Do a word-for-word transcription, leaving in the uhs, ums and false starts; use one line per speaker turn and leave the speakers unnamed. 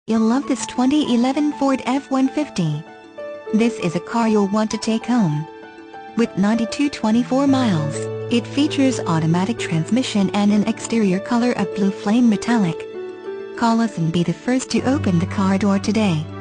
You'll love this twenty eleven Ford F one fifty. This is a car you'll want to take home. With ninety-two thousand twenty-four miles, it features automatic transmission and an exterior color of blue flame metallic. Call us and be the first to open the car door today.